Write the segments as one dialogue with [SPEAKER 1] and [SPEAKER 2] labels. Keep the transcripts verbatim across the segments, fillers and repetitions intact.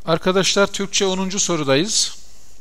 [SPEAKER 1] Arkadaşlar, Türkçe onuncu sorudayız.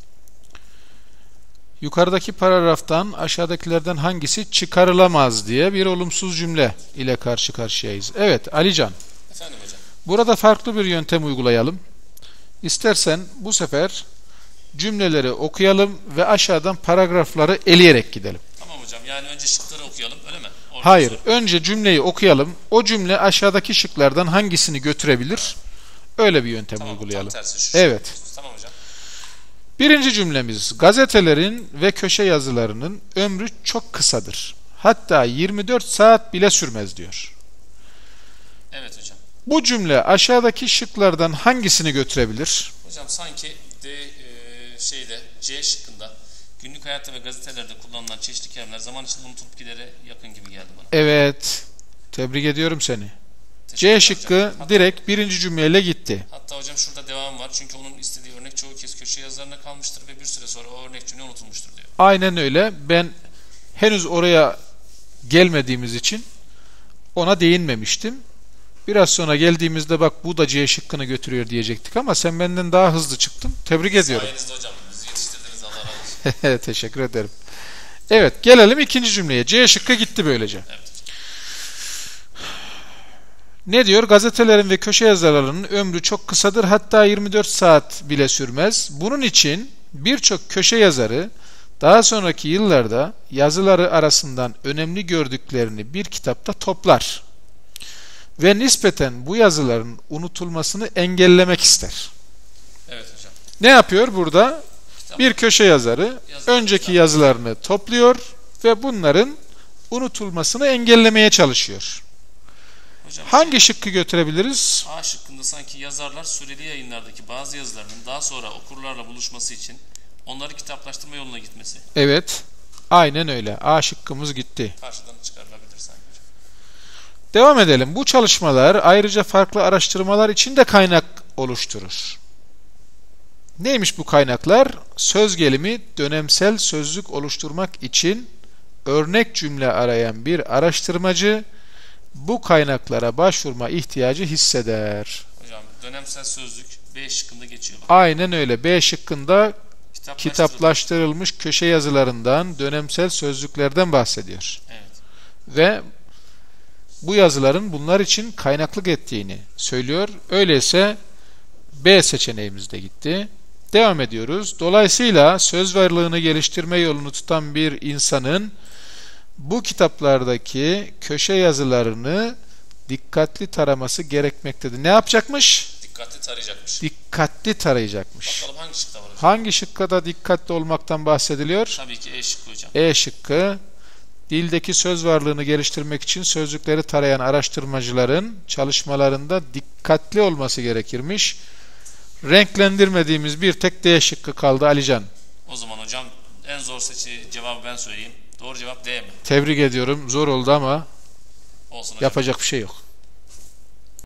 [SPEAKER 1] Yukarıdaki paragraftan aşağıdakilerden hangisi çıkarılamaz diye bir olumsuz cümle ile karşı karşıyayız. Evet, Alican.
[SPEAKER 2] Efendim hocam.
[SPEAKER 1] Burada farklı bir yöntem uygulayalım. İstersen bu sefer cümleleri okuyalım ve aşağıdan paragrafları eleyerek gidelim.
[SPEAKER 2] Tamam hocam. Yani önce şıkları okuyalım, öyle mi? Orada
[SPEAKER 1] Hayır,
[SPEAKER 2] soru.
[SPEAKER 1] önce cümleyi okuyalım. O cümle aşağıdaki şıklardan hangisini götürebilir? Öyle bir yöntem
[SPEAKER 2] Tamam,
[SPEAKER 1] uygulayalım.
[SPEAKER 2] tam tersi şu
[SPEAKER 1] Evet.
[SPEAKER 2] şık. Tamam hocam.
[SPEAKER 1] Birinci cümlemiz: gazetelerin ve köşe yazılarının ömrü çok kısadır. Hatta yirmi dört saat bile sürmez diyor.
[SPEAKER 2] Evet hocam.
[SPEAKER 1] Bu cümle aşağıdaki şıklardan hangisini götürebilir?
[SPEAKER 2] Hocam sanki D e, şeyde C şıkkında günlük hayatta ve gazetelerde kullanılan çeşitli kelimeler zaman içinde unutulup gidere yakın gibi geldi bana.
[SPEAKER 1] Evet. Tebrik ediyorum seni. C
[SPEAKER 2] Teşekkürler
[SPEAKER 1] şıkkı
[SPEAKER 2] hocam. Hatta,
[SPEAKER 1] direkt birinci cümleyle gitti.
[SPEAKER 2] hatta hocam şurada devam var. Çünkü onun istediği örnek çoğu kez köşe yazılarına kalmıştır ve bir süre sonra o örnek cümle unutulmuştur diyor.
[SPEAKER 1] Aynen öyle. Ben henüz oraya gelmediğimiz için ona değinmemiştim. Biraz sonra geldiğimizde bak bu da C şıkkını götürüyor diyecektik ama sen benden daha hızlı çıktın. Tebrik ediyorum.
[SPEAKER 2] Sayenizde hocam. Bizi yetiştirdiniz, Allah razı olsun.
[SPEAKER 1] Teşekkür ederim. Evet, gelelim ikinci cümleye. C şıkkı gitti böylece.
[SPEAKER 2] Evet.
[SPEAKER 1] Ne diyor? Gazetelerin ve köşe yazarlarının ömrü çok kısadır, hatta yirmi dört saat bile sürmez. Bunun için birçok köşe yazarı daha sonraki yıllarda yazıları arasından önemli gördüklerini bir kitapta toplar ve nispeten bu yazıların unutulmasını engellemek ister.
[SPEAKER 2] Evet hocam.
[SPEAKER 1] Ne yapıyor burada?
[SPEAKER 2] Kitap,
[SPEAKER 1] Bir köşe yazarı
[SPEAKER 2] yazı,
[SPEAKER 1] önceki
[SPEAKER 2] kitap.
[SPEAKER 1] yazılarını topluyor ve bunların unutulmasını engellemeye çalışıyor.
[SPEAKER 2] Hocam,
[SPEAKER 1] Hangi şıkkı götürebiliriz?
[SPEAKER 2] A şıkkında sanki yazarlar süreli yayınlardaki bazı yazılarının daha sonra okurlarla buluşması için onları kitaplaştırma yoluna gitmesi.
[SPEAKER 1] Evet. Aynen öyle. A şıkkımız gitti.
[SPEAKER 2] Karşıdan çıkarılabilir sanki hocam.
[SPEAKER 1] Devam edelim. Bu çalışmalar ayrıca farklı araştırmalar için de kaynak oluşturur. Neymiş bu kaynaklar? Söz gelimi dönemsel sözlük oluşturmak için örnek cümle arayan bir araştırmacı bu kaynaklara başvurma ihtiyacı hisseder.
[SPEAKER 2] Hocam dönemsel sözlük B şıkkında geçiyor. Bak.
[SPEAKER 1] Aynen öyle. B şıkkında
[SPEAKER 2] Kitaplaştırılmış.
[SPEAKER 1] kitaplaştırılmış köşe yazılarından, dönemsel sözlüklerden bahsediyor.
[SPEAKER 2] Evet.
[SPEAKER 1] Ve bu yazıların bunlar için kaynaklık ettiğini söylüyor. Öyleyse B seçeneğimiz de gitti. Devam ediyoruz. Dolayısıyla söz varlığını geliştirme yolunu tutan bir insanın bu kitaplardaki köşe yazılarını dikkatli taraması gerekmektedir. Ne yapacakmış?
[SPEAKER 2] Dikkatli tarayacakmış.
[SPEAKER 1] Dikkatli tarayacakmış.
[SPEAKER 2] Bakalım hangi şıkta var hocam?
[SPEAKER 1] Hangi şıkka da dikkatli olmaktan bahsediliyor?
[SPEAKER 2] Tabii ki E şıkkı hocam.
[SPEAKER 1] E şıkkı. Dildeki söz varlığını geliştirmek için sözlükleri tarayan araştırmacıların çalışmalarında dikkatli olması gerekirmiş. Renklendirmediğimiz bir tek D şıkkı kaldı Alican.
[SPEAKER 2] O zaman hocam en zor seçi cevabı ben söyleyeyim. Doğru cevap D mi?
[SPEAKER 1] Tebrik ediyorum. Zor oldu ama
[SPEAKER 2] Olsun hocam.
[SPEAKER 1] yapacak bir şey yok.